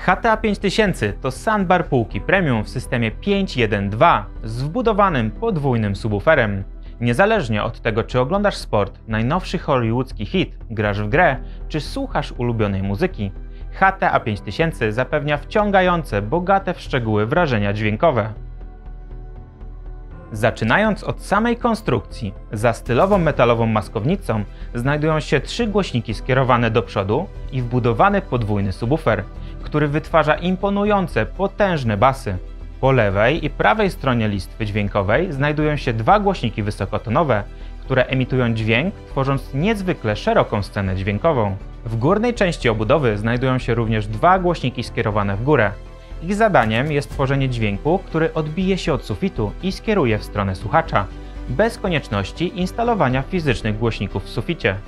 HTA 5000 to soundbar półki premium w systemie 5.1.2 z wbudowanym podwójnym subwooferem. Niezależnie od tego, czy oglądasz sport, najnowszy hollywoodzki hit, grasz w grę, czy słuchasz ulubionej muzyki, HTA 5000 zapewnia wciągające, bogate w szczegóły wrażenia dźwiękowe. Zaczynając od samej konstrukcji, za stylową metalową maskownicą znajdują się 3 głośniki skierowane do przodu i wbudowany podwójny subwoofer, który wytwarza imponujące, potężne basy. Po lewej i prawej stronie listwy dźwiękowej znajdują się 2 głośniki wysokotonowe, które emitują dźwięk, tworząc niezwykle szeroką scenę dźwiękową. W górnej części obudowy znajdują się również 2 głośniki skierowane w górę. Ich zadaniem jest tworzenie dźwięku, który odbije się od sufitu i skieruje w stronę słuchacza, bez konieczności instalowania fizycznych głośników w suficie.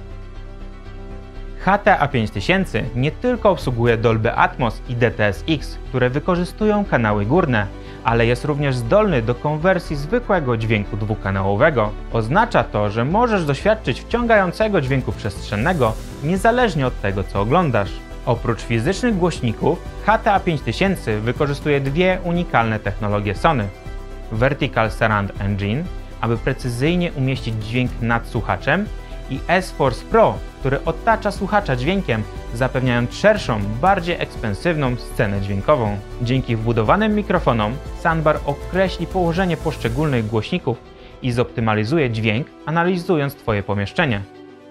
HTA 5000 nie tylko obsługuje Dolby Atmos i DTS-X, które wykorzystują kanały górne, ale jest również zdolny do konwersji zwykłego dźwięku dwukanałowego. Oznacza to, że możesz doświadczyć wciągającego dźwięku przestrzennego niezależnie od tego, co oglądasz. Oprócz fizycznych głośników, HTA 5000 wykorzystuje 2 unikalne technologie Sony. Vertical Surround Engine, aby precyzyjnie umieścić dźwięk nad słuchaczem, i S-Force Pro, który otacza słuchacza dźwiękiem, zapewniając szerszą, bardziej ekspensywną scenę dźwiękową. Dzięki wbudowanym mikrofonom soundbar określi położenie poszczególnych głośników i zoptymalizuje dźwięk, analizując Twoje pomieszczenie.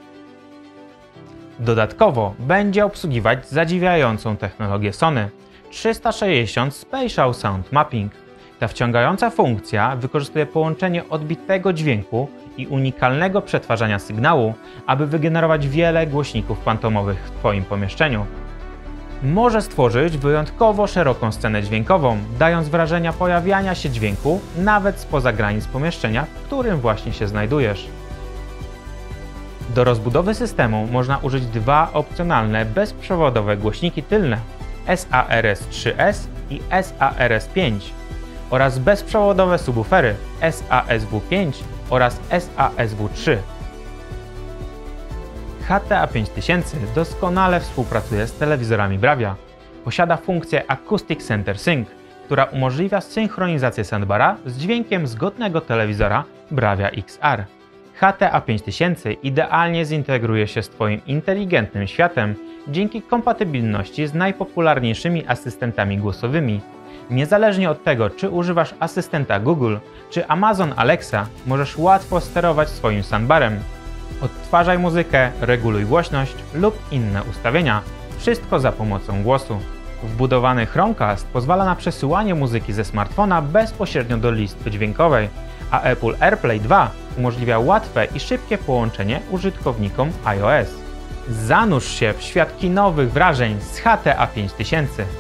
Dodatkowo będzie obsługiwać zadziwiającą technologię Sony 360 Spatial Sound Mapping. Ta wciągająca funkcja wykorzystuje połączenie odbitego dźwięku i unikalnego przetwarzania sygnału, aby wygenerować wiele głośników fantomowych w Twoim pomieszczeniu. Może stworzyć wyjątkowo szeroką scenę dźwiękową, dając wrażenia pojawiania się dźwięku nawet spoza granic pomieszczenia, w którym właśnie się znajdujesz. Do rozbudowy systemu można użyć 2 opcjonalne bezprzewodowe głośniki tylne SARS-3S i SARS-5 oraz bezprzewodowe subwoofery SASW5 oraz SASW3. HTA 5000 doskonale współpracuje z telewizorami Bravia. Posiada funkcję Acoustic Center Sync, która umożliwia synchronizację soundbara z dźwiękiem zgodnego telewizora Bravia XR. HTA 5000 idealnie zintegruje się z Twoim inteligentnym światem dzięki kompatybilności z najpopularniejszymi asystentami głosowymi. Niezależnie od tego, czy używasz asystenta Google, czy Amazon Alexa, możesz łatwo sterować swoim soundbarem. Odtwarzaj muzykę, reguluj głośność lub inne ustawienia. Wszystko za pomocą głosu. Wbudowany Chromecast pozwala na przesyłanie muzyki ze smartfona bezpośrednio do listwy dźwiękowej, a Apple AirPlay 2 umożliwia łatwe i szybkie połączenie użytkownikom iOS. Zanurz się w świat kinowych wrażeń z HTA 5000.